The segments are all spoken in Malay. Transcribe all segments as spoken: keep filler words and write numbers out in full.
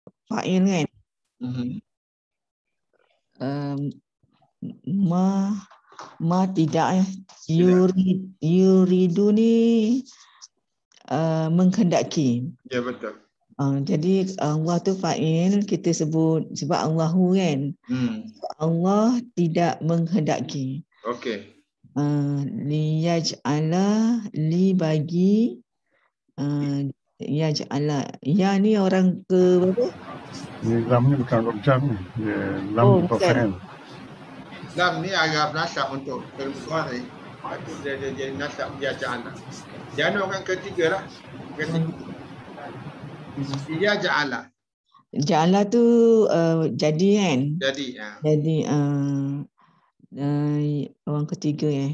fa'il kan. Mm-hmm. Um, ma ma tidak eh. Yurid, yuridu ni uh, menghendaki. Ya, betul. Uh, jadi Allah tu fa'il, kita sebut sebab Allahu kan. Hmm. Allah tidak menghendaki. Okey. Uh, liyaj'ala li bagi uh, yaj'ala. Ya ni orang ke berapa? Ni lam ni bukan huruf jar ni. Dia lam Oh, untuk bukan. fa'il. Lam ni agak nasab untuk perempuan ni. Lepas tu dia dia jadi nasab dia ja'ala. Jana orang ketiga lah. Ketiga. Dia ja'ala. Ja'ala tu uh, jadi kan? Jadi. Ha. Jadi uh, uh, orang ketiga eh.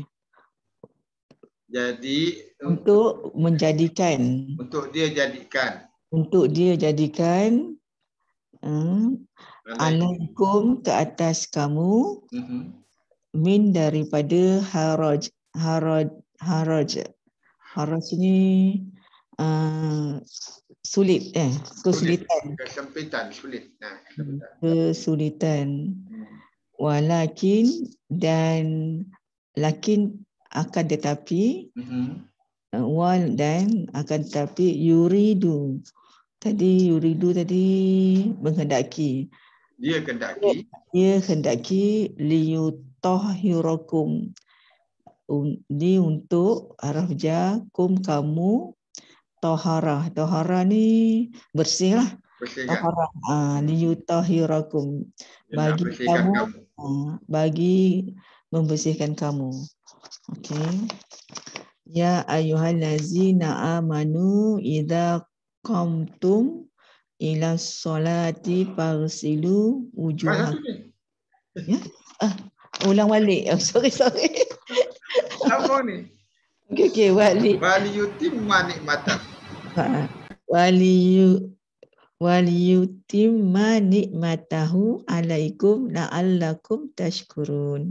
Jadi Untuk menjadikan. Untuk dia jadikan. Untuk dia jadikan. Uh, alaikum ke atas kamu. Mm-hmm. Min daripada haraj. Haraj. Haraj. Haraj ni uh, sulit eh. Kesulitan. Kesempitan. Sulit. Nah, kesempitan. Kesulitan. Hmm. Walakin dan lakin akan tetapi. Mm-hmm. Wal dan akan tetapi yuridu. Tadi yuridu tadi menghendaki. Dia hendaki. Dia hendaki liyutahhirakum. Ni untuk haraf jar kum kamu taharah. Taharah ni bersih lah. Taharah. Ah, liyutahhirakum. Bagi kamu, kamu. Ah, bagi membersihkan kamu. Okey. Ya ayyuhallazina amanu idza qamtum ila sholati farsilu wujuhakum. Ya. Ah, ulang balik. Oh, sorry sorry. Apa ni? Okey okey, wali. Wali yutimma nikmatah. Ha. Wali waliyutimma nikmatahu alaikum la'allakum tashkurun.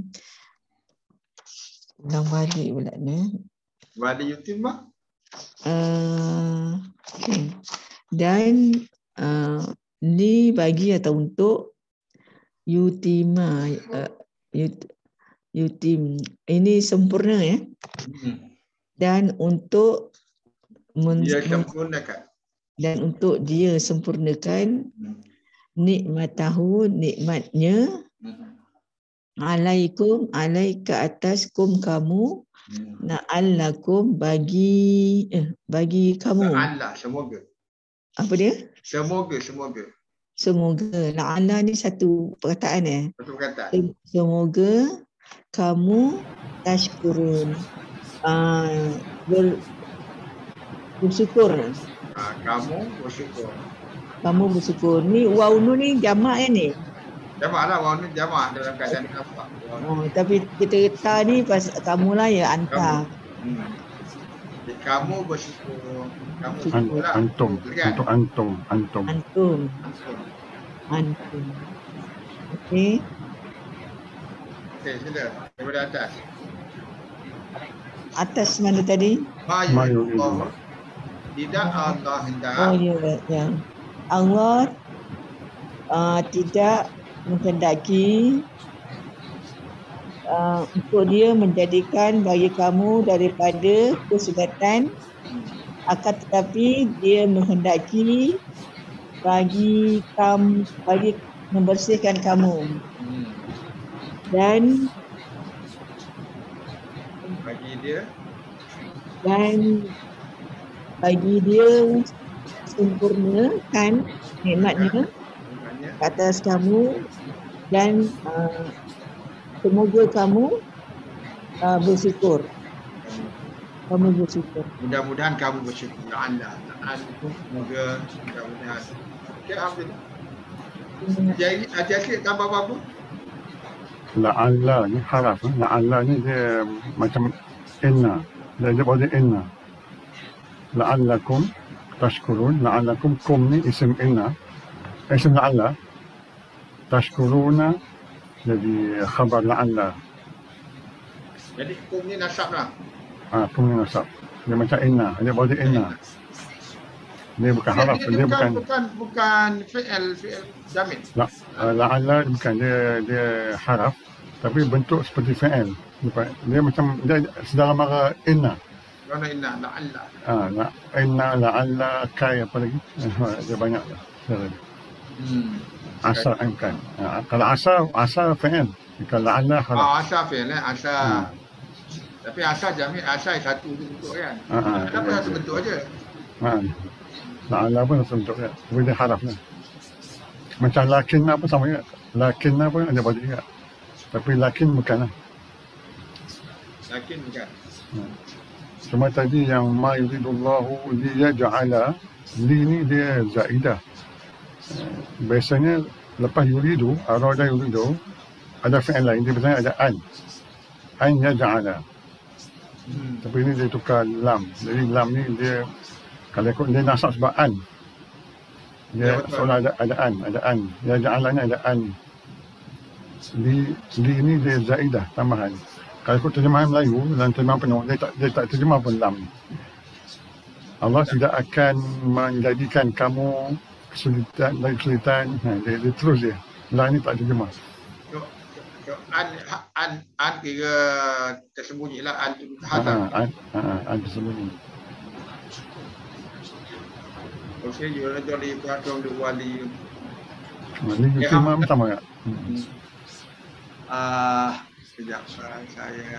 Ulang balik pula ni. Wali yutimma? Uh, okay. Dan uh, li bagi atau untuk yutima uh, yut, yutim ini sempurna ya. Hmm. Dan untuk men, dia sempurnakan. Dan untuk dia sempurnakan hmm. nikmatahu nikmatnya hmm. alaikum alaika atas kum kamu hmm. na'allakum bagi eh, bagi kamu. Na'allah semoga. Apa dia? Semoga semoga. Semoga. Na'allah ni satu perkataan eh. Satu perkataan. Semoga kamu tashkurun. Uh, ber, bersyukur. Ha, kamu bersyukur. Kamu bersyukur. Ni waw nun ni jamak kan ni? Jamak lah, waw nun jamak dalam keadaan apa. Oh, tapi kita ta ni pas kamu lah ya anta. Kamu, hmm. Jadi, kamu bersyukur. Kamu bersyukur lah. Antum. Kan? Untuk antum. Antum. Antum. Antum. Antum. Okey. Okey, sila. Daripada atas. Atas mana tadi? Mayu. Tidak Allah hendak. Oh ya, ya. Allah uh, tidak menghendaki uh, untuk dia menjadikan bagi kamu daripada kesulitan, akan tetapi dia menghendaki bagi kamu bagi membersihkan kamu dan bagi dia dan bagi dia sempurnakan nikmatnya ke atas kamu dan uh, semoga kamu uh, bersyukur. Kamu bersyukur. Mudah-mudahan kamu bersyukur. Allah. Semoga mudah-mudahan. Okey, Abdul. Jadi, asyik tambah apa? La'alla ni haraf. La'alla ni dia macam inna. Dia dia boleh inna. La'allakum tashkurun. La'allakum kum ni isim inna. Isim la'alla. Tashkuruna jadi khabar la'alla. Jadi kum ni nasab lah. Ah, kum ni nasab. Dia macam inna. Dia boleh inna. Dia bukan haraf, Dia, dia, dia bukan bukan bukan bukan fi'il fi'il jamid. la, uh, la'alla bukan dia dia haraf tapi bentuk seperti fi'il. Dia, dia macam dia sedalam mara inna. Kerana inna la'alla. Ah, la, inna la'alla kai apa lagi? Dia banyak dah. Hmm. Asa kan. Ah, kalau asa asa fi'il. Kalau la'alla haraf. Ah, asa fi'il eh, asa. Hmm. Tapi asa jamid, asa satu tu bentuk kan. Ah, ah, Kenapa ya, satu ya. bentuk aja? Ha. La'alla pun bentuk dia. Tapi dia haraf lah. Macam lakin apa sama juga. Lakin apa ada baju juga. Tapi lakin bukan lah. Lakin bukan. Ha. Cuma tadi yang ma yuridullahu liyaj'ala, li ni dia zaidah. Biasanya lepas yuridu, arada yuridu, ada fi'il lain, dia biasanya ada an. An yaj'ala. Hmm. Tapi ini dia tukar lam. Jadi lam ni dia, kalau ikut dia nasab sebab an. Ya, Dia betul. seolah ada, ada an, ada an. Yaj'ala ni ada an. Li, li ni dia zaidah, tambahan. Kalau ikut terjemahan Melayu dan terjemahan penuh, dia tak, dia tak terjemah pun lam. Allah tidak akan menjadikan kamu kesulitan dan kesulitan. Ha, dia, dia terus dia. Lam ni tak terjemah. So, so an, an, an kira tersembunyi lah. An tu Ha, hazam. ha, ha, ha, tersembunyi. Okey, you nak jadi peraturan di wali. Ni Ya, terjemah sama tak? Hmm. Ah, sekejap ah, saya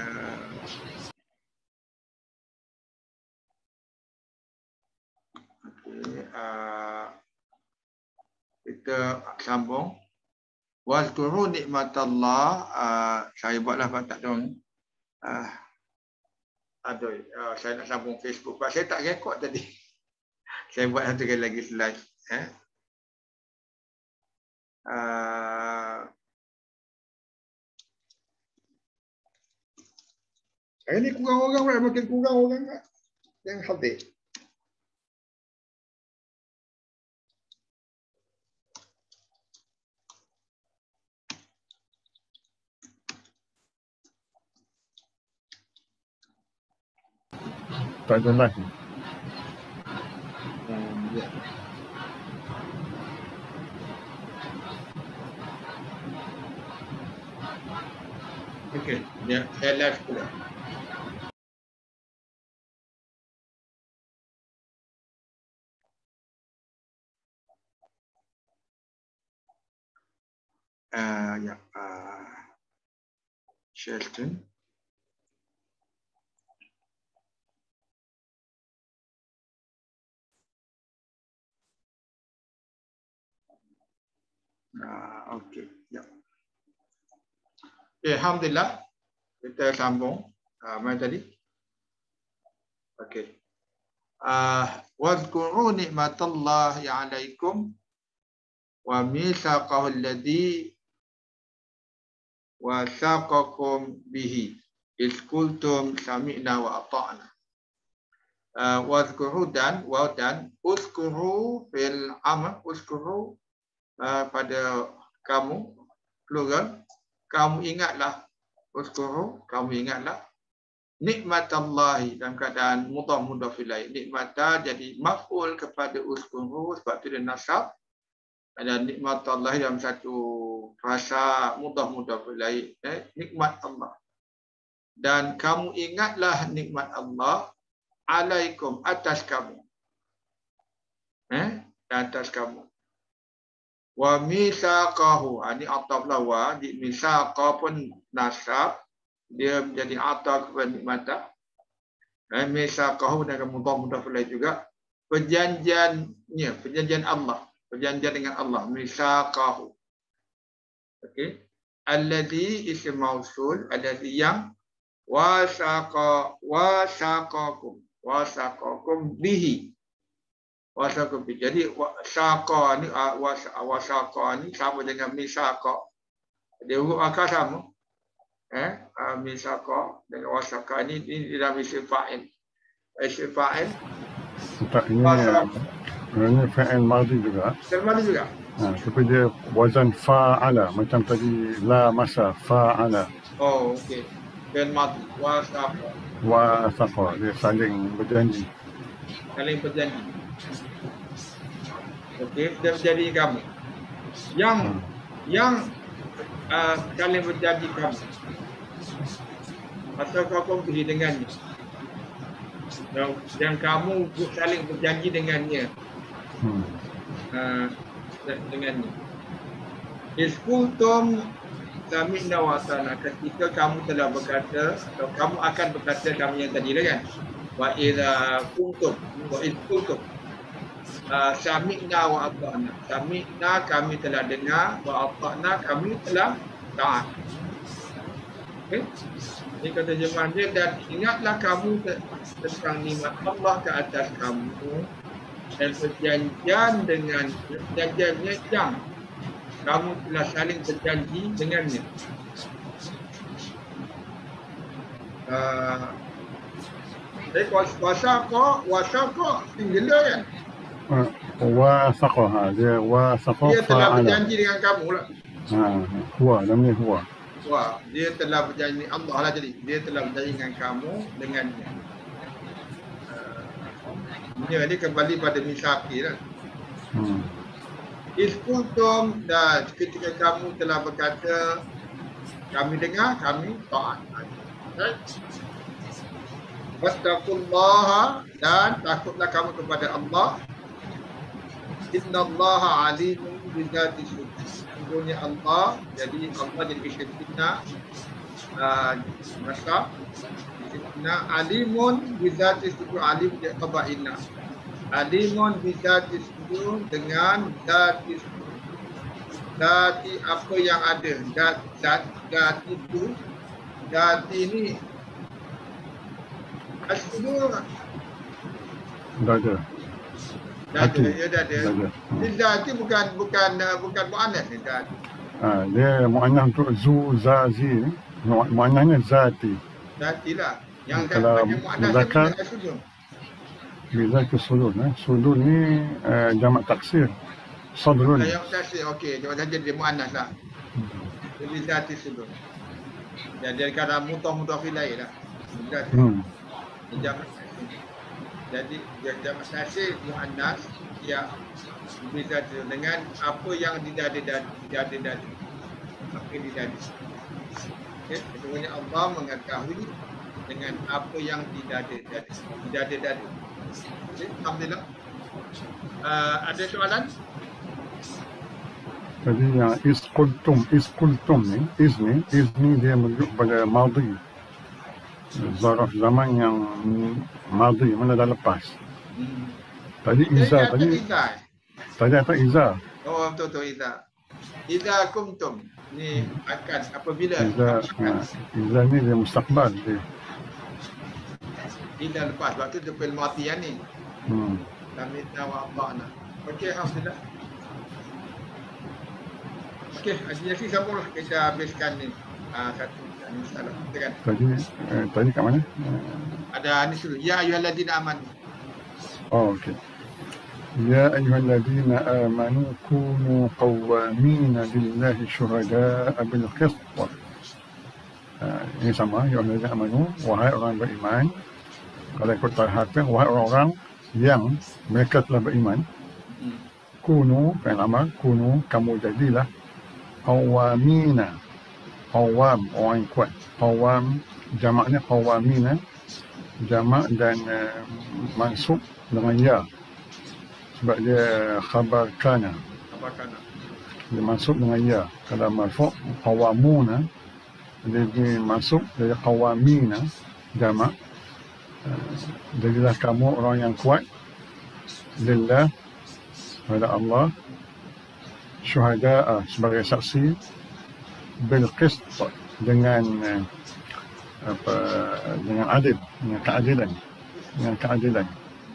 okey, ah, kita sambung. Wazkuru nikmatallah, ah, saya buatlah tak dong. Ah, aduh, ah, saya nak sambung Facebook. Pak, saya tak rekod tadi. Saya buat satu kali lagi slide. Eh? Uh, Hari ni kurang orang kan? Makin kurang orang kan? Yang hadir. Tak ada live. Um, ya. Okey, ya, saya live pula. Uh, ya, uh, share screen. Uh, Okey, ya. Okay, Alhamdulillah, kita sambung. Uh, mana tadi? Okey. Uh, Wazkuru nikmatallahi alaikum wa mitsaqahu alladhi wasaqakum bihi iz qultum sami'na wa ata'na. Uh, wazkuru dan wa dan uzkuru fil amal, uzkuru uh, pada kamu plural, kamu ingatlah, uzkuru kamu ingatlah nikmatallahi dalam keadaan mudhaf mudhaf ilaih. Nikmata jadi maf'ul kepada uzkuru sebab itu dia nasab. Ada nikmatallahi dalam satu frasa mudhaf mudhaf ilaih, eh, nikmat Allah. Dan kamu ingatlah nikmat Allah alaikum atas kamu. Eh, atas kamu. Wa misaqahu, ini ataf lawa, di misaqa pun nasab, dia menjadi ataf kepada nikmata. Eh, misaqahu dengan mudhaf mudhaf ilaih juga. Perjanjiannya, perjanjian Allah, perjanjian dengan Allah, misaqahu. Okey. Alladhi ism mausul, alladhi yang wasaqa wasaqakum, wasaqakum bihi. Wasaqa bihi. Jadi wasaqa ni wasaqa ni sama dengan misaqa. Dia huruf akal sama. Eh, misaqa dan wasaqa ni ini dalam isim fa'il. Isim fa'il. Tak, ini ini fa'il madhi juga. Terima juga. Ha, tapi dia wazan fa'ala macam tadi la masa fa'ala. Oh, okey. Dan mati wasaqa. Wa saqa, dia saling berjanji. Saling berjanji. Okey, dia menjadi kamu. Yang Hmm. yang uh, saling berjanji kamu. Atau kau pergi dengannya. Dan, dan kamu saling berjanji dengannya. Hmm. Uh, dengannya. Iskultum sami'na wa ata'na, ketika kamu telah berkata atau kamu akan berkata kami yang tadi lah kan, wa idza kuntum wa id kuntum uh, sami'na wa ata'na, sami'na kami telah dengar, wa ata'na kami telah taat. Okey, ini kata jemaah dia, dan ingatlah kamu tentang nikmat Allah ke atas kamu dan perjanjian dengan perjanjiannya yang kamu telah saling berjanji dengannya. Uh, Jadi kuasa kau, kuasa kau singular kan? Uh, wasaqaha, dia wasaqah Dia telah fa'ala. berjanji dengan kamu lah. Ha, huwa, namanya huwa. Wah, dia telah berjanji, Allah lah jadi. Dia telah berjanji dengan kamu dengannya. Uh, ini dia kembali pada misaki lah. Hmm. Iskultum, dan ketika kamu telah berkata kami dengar, kami taat. Wattaqullaha, dan takutlah kamu kepada Allah. Innallaha alimun bizati sudur. Sesungguhnya Allah, jadi Allah jadi isytina uh, masa isytina alimun bizati sudur, alim dia qaba'ina. Alimun bizati sudur, dengan zati sudur. Zati apa yang ada, zat, zat, zat itu, zati ini as-sudur. Dah ada. Dah ada, Hati. ya dah ada. Dah ada. Dia zati bukan bukan uh, bukan muannas ni zati. Ha, dia mu'annah untuk zu, za, zi. Mu- Mu'annahnya zati. Zati lah. Yang Kalau bagi muannas muzakkar, dia as-sudur. Bila ke sulun. Eh. Sulun ni uh, jamak taksir. Sadrun. Yang tasir, okey, dia saja dia muannas lah. Jadi zati sudur. Jadi dia kata mutah-mutah filai lah. Zati. Hmm. Jamak tasir. Jadi dia jamak tasir muannas ya bisa dengan apa yang tidak ada dan tidak ada dan apa yang tidak ada. Okey, sebenarnya Allah mengetahui dengan apa yang tidak ada dan tidak ada dan. Okey, alhamdulillah. Uh, ada soalan? Jadi yang isqultum, isqultum ni, iz ni, iz ni dia merujuk pada madhi. Zaraf zaman yang madhi, mana dah lepas. Hmm. Tadi iza, Dia tadi, kata Iza. tadi apa iza? Oh betul betul Iza. Iza kumtum. Ni akan apabila Iza, akan. ha, iza ni dia mustaqbal dia. Iza lepas waktu tu fil matian ni. Hmm. Kami tahu apa nak. Okey, alhamdulillah. Okey, Haji Yasin sambunglah kita habiskan ni. Ah satu masalah. Kan? Tadi, eh, tadi kat mana? Eh, Ada ni dulu. Ya ayyuhalladzina amanu. Oh, okey. Ya ayyuhalladzina amanu kunu qawwamina lillahi syuhada'a bil qist. Uh, ini sama, ya ayyuhalladzina amanu, wahai orang beriman. Kalau ikut tarhafin, wahai orang-orang yang mereka telah beriman. Hmm. Kunu, fi'il amal, kunu, kamu jadilah qawwamina. Qawwam, orang yang kuat. Qawwam, jamaknya qawwamina. Jamak dan uh, mansub dengan ya. Sebab dia khabar kana. Apa kana? Dia mansub dengan ya. Kalau marfu' qawwamuna, dia, dia mansub dari qawwamina, jamak. Uh, jadilah kamu orang yang kuat lillah, pada Allah, syuhada'a, sebagai saksi, bil qist, dengan uh, apa, dengan adil, dengan keadilan, dengan keadilan.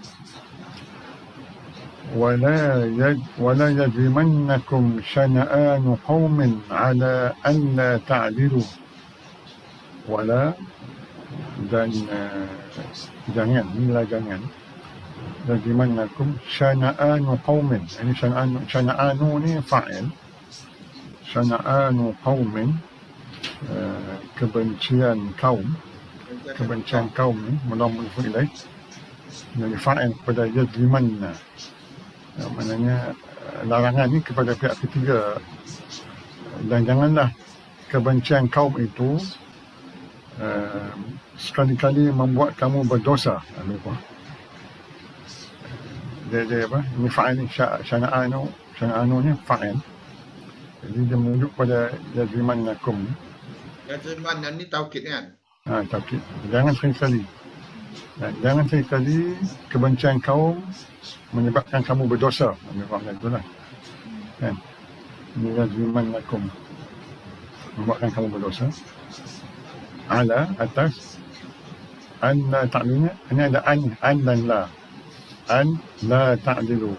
ولا يج ولا يجرمنكم شنآن قوم على ألا تعدلوا. ولا, dan uh, jangan, inilah jangan. Yajrimannakum shana'anu qaumin. Ini shana'anu, shana'anu ni fa'il. Shana'anu qaumin, uh, kebencian kaum. Kebencian kaum ni mula-mula ilaih. Jadi fa'il pada yajrimanna. uh, maknanya uh, larangan ni kepada pihak ketiga, dan janganlah kebencian kaum itu uh, sekali-kali membuat kamu berdosa. Uh, dia, dia apa? Ini fa'il ni, syana'anu, syana'anu ni fa'il. Jadi dia menunjuk pada yajrimannakum. Yajriman ni taukid kan? Ha, taukid. Jangan sekali-kali. Nah, jangan sekali-kali kebencian kaum menyebabkan kamu berdosa. Memang itulah. Kan? Ini yajrimannakum. Membuatkan kamu berdosa. Ala, atas. An la ta'lina. Ini ada an, an dan la. An la ta'dilu.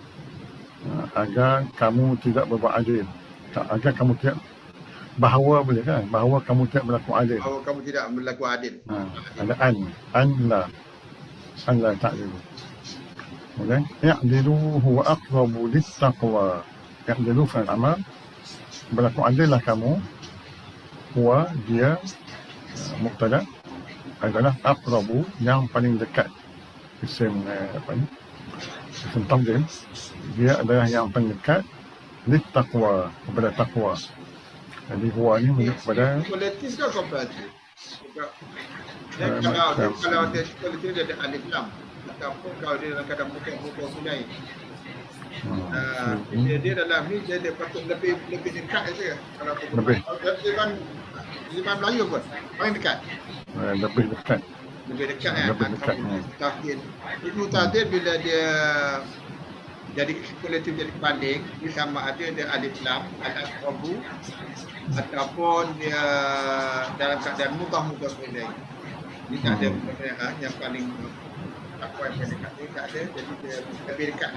Agar kamu tidak berbuat adil. Agar kamu tidak, bahawa boleh kan? Bahawa kamu tidak berlaku adil. Bahawa kamu tidak berlaku adil. Ha, ada an, an la, an la ta'dilu. Kemudian, i'dilu huwa aqrabu littaqwa. I'dilu fa'al amal. Berlaku adil lah kamu. Huwa, dia, mubtada, adalah aqrabu, yang paling dekat. Isim, apa ni? Isim tafdhil. Dia adalah yang paling dekat littaqwa, kepada takwa. Jadi huwa ni menunjuk kepada kualitatif ke komparatif? Dan kalau dia, kalau dia kualitatif dia ada alif lam, ataupun kalau dia dalam keadaan pokok-pokok sungai. Uh, dia, dia dalam ni dia, dia patut lebih lebih dekat saja. Kalau lebih. Zaman zaman Melayu pun paling dekat. Uh, lebih dekat. Lebih dekat kan. Lebih dekat. Tahdid. Itu tahdid bila dia jadi kualitatif jadi banding, dia sama ada dia alif lam, alif rabu, ataupun dia dalam keadaan mudah-mudah ilaih. Dia tak ada perbedaan yang paling takwa yang paling dekat, dia tak ada, jadi dia lebih dekat.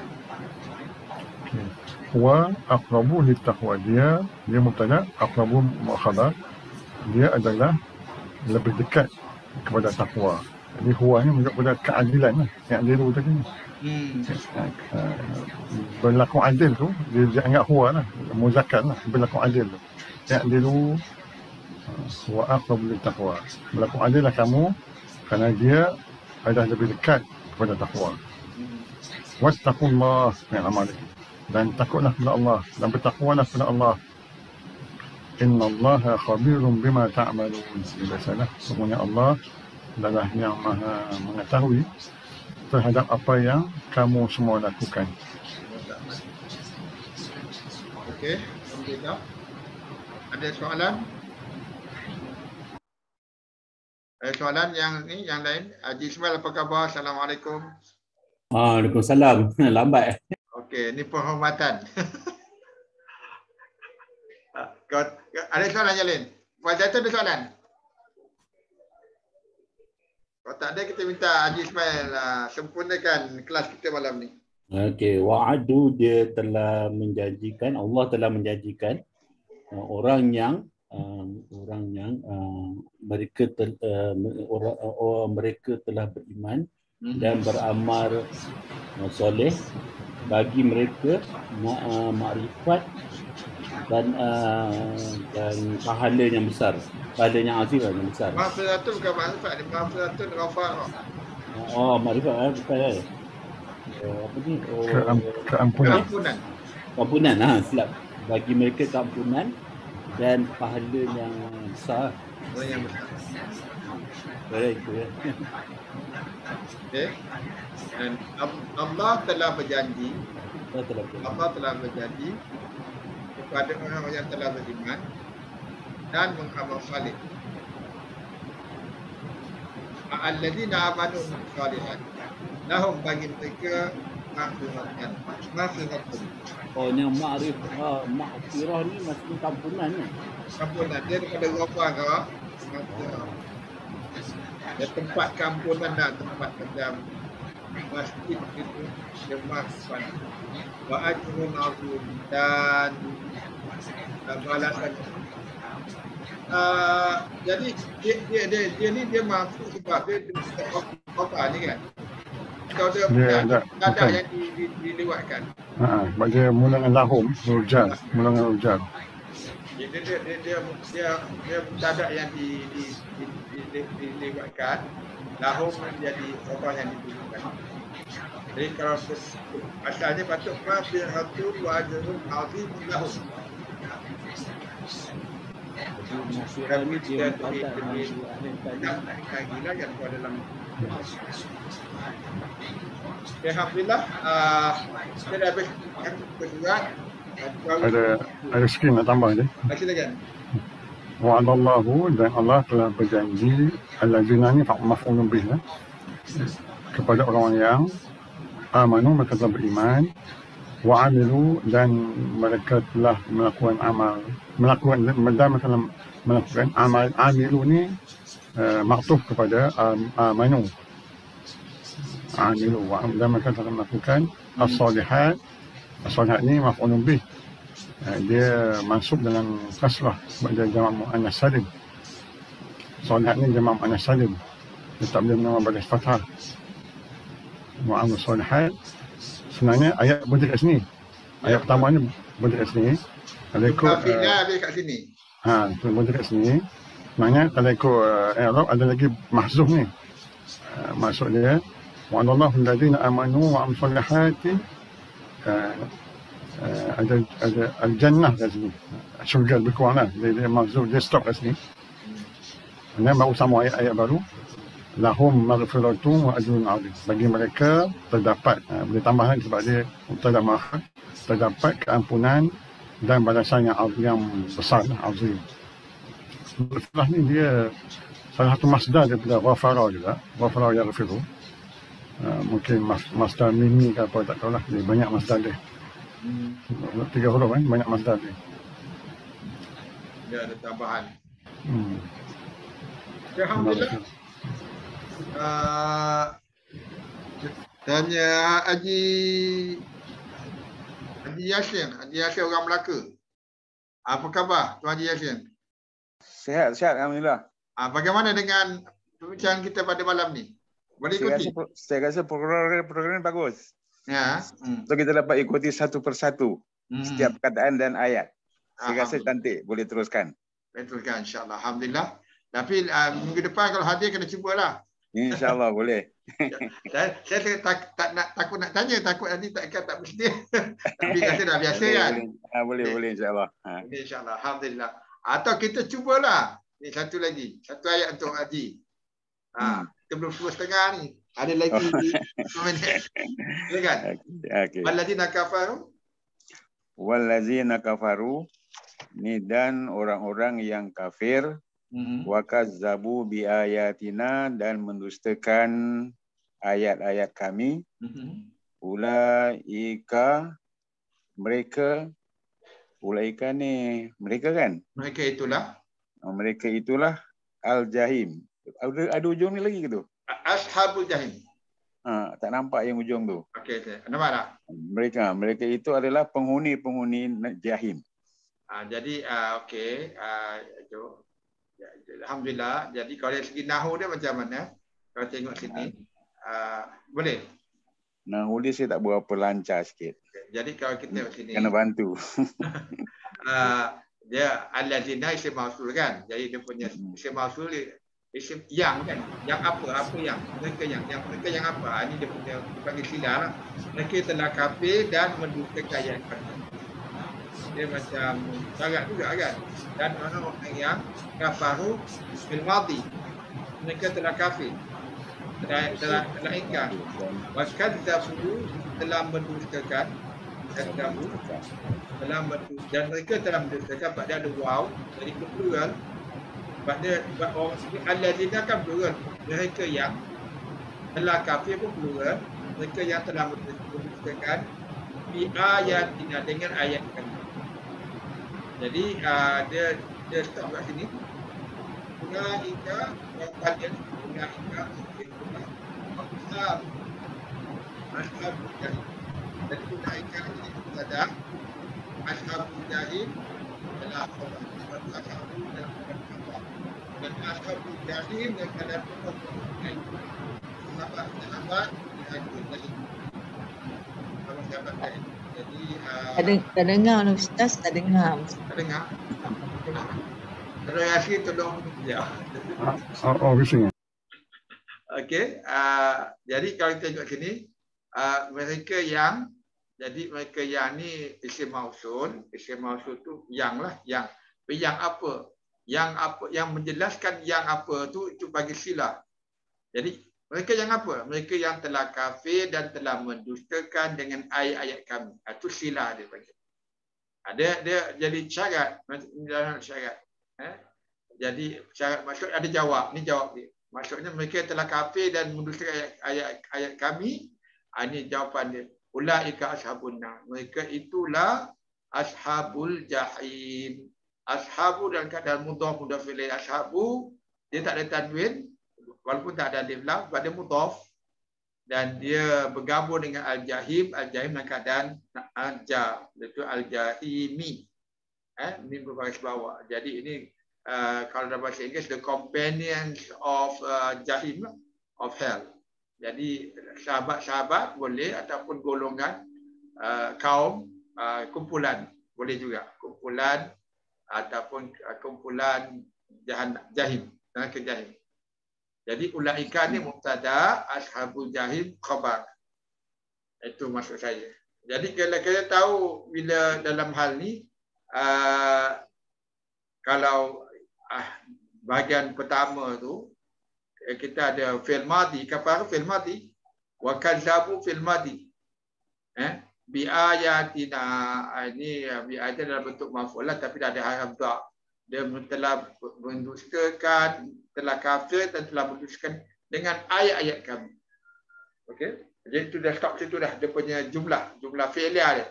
Wa aqrabu littaqwa, dia dia mubtada, aqrabu muakhadhah, dia adalah lebih dekat kepada takwa. Jadi huwa ni menunjuk kepada keadilan lah, yang dia tu tadi ni. Hmm. Berlaku adil tu dia, dia anggap huwa lah, muzakkar lah, berlaku adil tu. Yang dia tu huwa aqrabu littaqwa, berlaku adil lah kamu kerana dia adalah lebih dekat kepada takwa. Wattaqullah min amalikum, dan takutlah kepada Allah, dan bertakwalah kepada Allah. Innallaha khabirun bima ta'malun. Biasalah, semuanya Allah adalah yang maha mengetahui terhadap apa yang kamu semua lakukan. Okey, alhamdulillah. Ada soalan? Ada soalan yang ni, yang lain? Haji Ismail, apa khabar? Assalamualaikum. Waalaikumsalam. Lambat. Okey, ni penghormatan. Ada soalan yang lain? Puan Zaitun ada soalan? Kalau tak ada, kita minta Haji Ismail uh, sempurnakan kelas kita malam ni. Okey, wa'adu, dia telah menjanjikan, Allah telah menjanjikan uh, orang yang uh, orang yang uh, mereka tel, uh, orang, uh, mereka telah beriman hmm. dan beramal uh, soleh, bagi mereka ma- uh, makrifat dan uh, dan pahala yang besar, pahala yang azim yang besar. Maghfiratul bukan makrifat, ni maghfiratul ghafar. Oh, makrifat eh, bukan eh. Uh, apa ni? Oh, Keam, keampunan. Keampunan. Keampunan, ha, silap. Bagi mereka keampunan dan pahala yang besar. Pahala yang besar. Baik, itu ya. Okey. Dan Allah telah berjanji, Allah telah berjanji. Allah telah berjanji kepada orang yang telah beriman dan beramal saleh. Alladzina amanu salihat, lahum, bagi mereka maghfiratan. Maghfiratan. Oh, yang ma'rifah, maghfirah ni maksudnya kampunan ni. Kampunan dia daripada ghafar ke? Maghfirah. Dia tempat kampunan dan tempat macam masjid itu, jemaah sepanjang. Wa ajrun azim, dan balasan. Uh, jadi dia, dia, dia, dia ni dia masuk sebab dia apa ni kan? Kalau dia, dia ada, ada yang di, di, dilewatkan. Ha, sebab dia mula dengan lahum, rujal, mula dengan rujal. Dia dia dia dia dia, dia, dia mubtada yang di di di di, di, di, dilewatkan, lahum menjadi khabar yang ditujukan. Jadi kalau asalnya patut maghfiratun wa ajrun azim lahum. Masyarakat ni dia mubtada di akhir tadi. Gila yang ada dalam. Alhamdulillah, uh, kita dah habis bersurat. Ada ada sikit nak tambah je. Silakan. Wa'adallahu, dan Allah telah berjanji allazina ni maf'ulun bih lah, kepada orang yang amanu, mereka telah beriman, wa'amilu, dan mereka telah melakukan amal, melakukan dan mereka telah melakukan amal. Amilu ni uh, maktuf kepada um, amanu, amilu, dan mereka telah melakukan as-salihat. As-salihat ni maf'ulun bih, uh, dia masuk dalam kasrah sebab dia jamak muannas salim. Salihat ni jamak muannas salim, dia tak boleh menambah baris fathah. Mu'amal salihat, sebenarnya ayat berada kat sini. Ayat pertama ni berada kat sini. Kalau ikut Kafilah ada kat sini. Ha, berada kat sini. Sebenarnya kalau ikut uh, Arab ada lagi mahzuf ni. Uh, maksud dia wa'adallahu allazina amanu wa amilus solihati, uh, uh, ada ada al-jannah kat sini. Syurga lebih kurang lah. Dia, dia mahzuf, dia stop kat sini. Dan baru sama ayat-ayat baru. Lahum maghfiratun wa ajrun azim. Bagi mereka terdapat, uh, boleh tambah lagi sebab dia mubtada ma'khar, terdapat keampunan dan balasan yang yang besar, azim. Maghfirah ni dia salah satu masdar daripada ghafara juga. Ghafara yaghfiru. Uh, mungkin mas, masdar mimi ke apa, tak tahulah. Dia banyak masdar dia. Hmm. Tiga huruf kan, banyak masdar dia. Dia ada tambahan. Hmm. Alhamdulillah. Uh, tanya Haji Haji Yasin, Haji Yasin orang Melaka. Apa khabar Tuan Haji Yasin? Sihat, sihat alhamdulillah. Uh, bagaimana dengan perbincangan kita pada malam ni? Boleh Saya ikuti? rasa, saya rasa program program bagus. Ya. Hmm. So kita dapat ikuti satu persatu Hmm. setiap perkataan dan ayat. Saya rasa Alhamdulillah. cantik, boleh teruskan. Betulkan insya-Allah. Alhamdulillah. Tapi uh, minggu depan kalau hadir kena cubalah. InsyaAllah boleh. Saya, saya tak, tak nak takut nak tanya, takut nanti tak tak bersedia. Tapi kata dah biasa boleh, kan. Boleh, ha, boleh, Okay. boleh insyaAllah. Ha. Okay, insya-Allah. Alhamdulillah. Atau kita cubalah. Ni satu lagi. Satu ayat untuk Haji. Ha, Hmm. kita belum dua setengah ni. Ada lagi dua minit. Silakan. Okey. Walladzina kafaru. Wallazina kafaru, ni dan orang-orang yang kafir, wa kazzabu bi ayatina, dan mendustakan ayat-ayat kami, ulaika, mereka, ulaika ni mereka kan, Mereka itulah mereka itulah al-jahim. Ada, ada ujung ni lagi ke tu? ashabul jahim. Ha, tak nampak yang ujung tu. Okey, okay. Nampak tak? Mereka, mereka itu adalah penghuni-penghuni jahim. Ha, jadi uh, okey, uh, itu ya, alhamdulillah. Jadi kalau dari segi nahwu dia macam mana? Kalau tengok sini, uh, boleh. Nahwu dia saya tak berapa lancar sikit. Okay. Jadi kalau kita tengok sini, Kena bantu. uh, dia allazina isim mausul kan. Jadi dia punya isim mausul dia isim yang kan. Yang apa? Apa yang? Mereka yang yang mereka yang apa? Ini dia punya dipanggil silah lah. Mereka telah kafir dan mendustakan ayat kami. Dia macam sangat juga kan. Dan orang-orang yang kafaru bil madi, mereka telah kafir, telah telah, telah ingkar. Bahkan zabu telah mendustakan, zabu telah mendustakan, dan mereka telah mendustakan. Pada ada waw dari plural. Pada orang alladzina kan plural, mereka yang telah kafir pun plural, mereka yang telah mendustakan bi ayatina, dengan ayat kami. Jadi uh, dia dia stop kat sini. Ulaika wa qadin ulaika ulaika ashab ashab jahim. Jadi ulaika ini ada ashab jahim adalah orang ashab dan ashab jahim dan ada orang sahabat sahabat yang itu lagi. Sahabat jahim. Jadi uh, Tak, deng- tak dengar lah Ustaz, tak dengar. tak dengar. Terima kasih tolong ya. Oh, oh bising. Okey, uh, jadi kalau kita tengok sini, uh, mereka yang, jadi mereka yang ni isim mausul, isim mausul tu yang lah, yang. Yang apa? Yang apa? Yang menjelaskan yang apa tu, itu bagi silah. Jadi mereka yang apa? Mereka yang telah kafir dan telah mendustakan dengan ayat-ayat kami. Itu silah dia bagi. Ada dia jadi syarat, syarat. Eh? Jadi syarat maksud ada jawab. Ni jawab dia. Maksudnya mereka telah kafir dan mendustakan ayat-ayat ayat kami. Ini jawapan dia. Ulaika ashabun nar. Mereka itulah ashabul jahim. Ashabu dalam keadaan mudhaf mudhaf ilaih. Ashabu dia tak ada tanwin walaupun tak ada alif lam, pada mudhaf, dan dia bergabung dengan al-jahim. Al-jahim dalam keadaan al-ja, iaitu al-jahimi. Eh, ini berbaris bawah. Jadi ini uh, kalau dalam bahasa Inggeris, the companions of uh, jahim, of hell. Jadi sahabat-sahabat boleh, ataupun golongan uh, kaum, uh, kumpulan boleh juga, kumpulan ataupun uh, kumpulan jahan, jahim, neraka jahim. Jadi ulaika ni mubtada, ashabul jahim khabar. Itu maksud saya. Jadi kalau kita tahu bila dalam hal ni uh, kalau uh, bahagian pertama tu kita ada fi'il madhi, kafar fi'il madhi, wa kadzabu fi'il madhi. Eh, bi ayatina, ini bi ayatina dalam bentuk maf'ul lah, tapi dah ada harf dha. Dia telah mendustakan, telah kafir dan telah mendustakan dengan ayat-ayat kami. Okey. Jadi itu dah stop situ dah dia punya jumlah, jumlah fi'liah dia.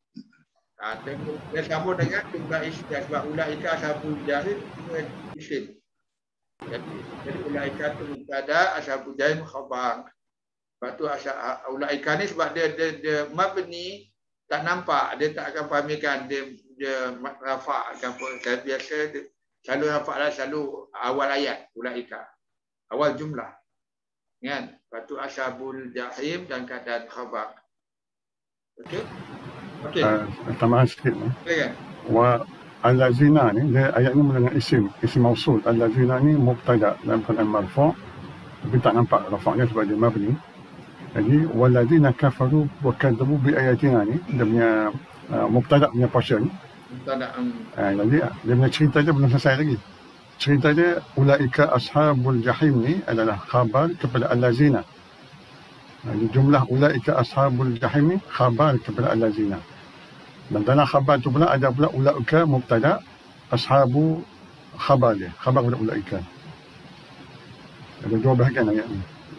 Ha, dia sama dengan jumlah isim, sebab ulaika ashabul jahim dengan isim. Jadi, jadi ulaika tu mubtada, ashabul jahim khabar. Sebab tu ulaika ni sebab dia dia, dia mabni tak nampak, dia tak akan fahamikan dia dia rafa' ataupun biasa dia, selalu rafa' lah, selalu awal ayat ulaika, awal jumlah kan. Lepas tu ashabul jahim dan keadaan khabar. Okey. Okey. Uh, tambahan sikit ni. Okay. Wa allazina ni dia ayat ni dengan isim, isim mausul. Allazina ni mubtada dalam keadaan marfu', tapi tak nampak rafa'nya sebab dia mabni. Jadi wallazina kafaru wa kadzabu bi ayatina ni dia punya uh, mubtada punya portion. Mubtada. Um. Uh, jadi dia punya cerita dia belum selesai lagi. Cerita dia ulaika ashabul jahim ni adalah khabar kepada allazina. Jadi jumlah ulaika ashabul jahim ni khabar kepada allazina. Dan dalam khabar tu pula ada pula ulaika mubtada, ashabu khabar dia, khabar kepada ulaika. Ada dua bahagian ayat ni.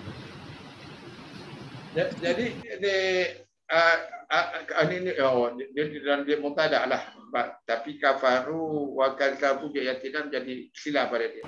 Jadi dia uh, uh, ini oh dia dalam dia mubtada lah, tapi kafaru wa kadzabu bi ayatina menjadi silap pada dia.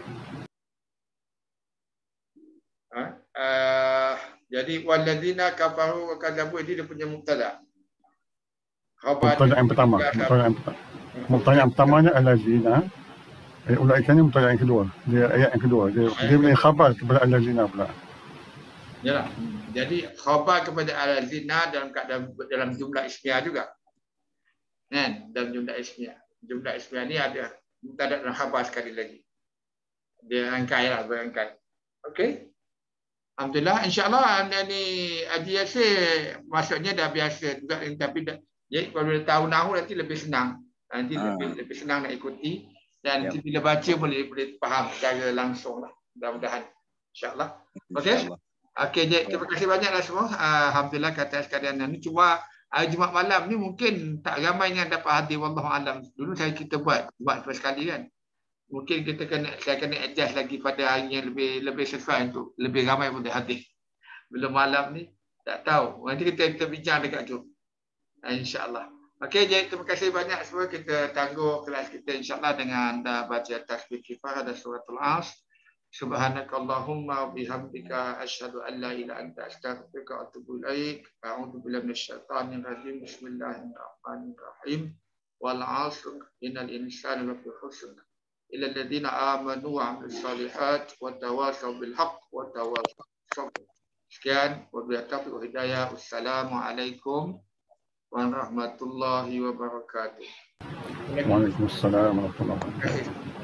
Ha? Uh, jadi walladzina kafaru wa kadzabu ini dia punya mubtada. Mubtada yang pertama, mubtada yang pertama. Mubtada yang pertamanya allazina. Eh, ulaika ni mubtada yang kedua. Dia ayat yang kedua. Dia dia punya khabar kepada allazina pula. Yalah. Jadi khabar kepada al-zina dalam dalam dalam jumlah ismiyah juga. Kan? Dalam jumlah ismiyah. Jumlah ismiyah ni ada mubtada dan khabar sekali lagi. Dia rangkai lah, berangkai. Okey. Alhamdulillah, insya-Allah ni biasa, maksudnya dah biasa juga, tapi dah, jadi kalau dah tahu nahu nanti lebih senang. Nanti ha. lebih lebih senang nak ikuti, dan yep. bila baca boleh boleh faham secara langsung lah. Mudah-mudahan. Insya-Allah. Okey. Okey, Jek, terima kasih banyaklah semua. Alhamdulillah kata sekalian. Ini cuma hari Jumaat malam ni mungkin tak ramai yang dapat hadir, wallahu alam. Dulu saya kita buat buat first sekali kan. Mungkin kita kena saya kena adjust lagi pada hari yang lebih lebih sesuai untuk lebih ramai boleh hadir. Bila malam ni tak tahu. Nanti kita kita bincang dekat tu. Insya-Allah. Okey, Jek, terima kasih banyak semua. Kita tangguh kelas kita insya-Allah dengan baca tasbih kifayah dan suratul As. Subhanakallahumma bihamdika asyhadu an la ilaha illa anta astaghfiruka wa atubu ilaik. A'udzu billahi minasyaitonir rajim. Bismillahirrahmanirrahim. Wal 'asr innal insana lafi khusr. Illa alladziina aamanu wa 'amilus shalihat wa tawassaw bil haqq wa tawassaw bis sabr. Sekian, wabillahi taufiq wal hidayah. Wassalamualaikum warahmatullahi wabarakatuh. Waalaikumsalam warahmatullahi wabarakatuh. Terima kasih.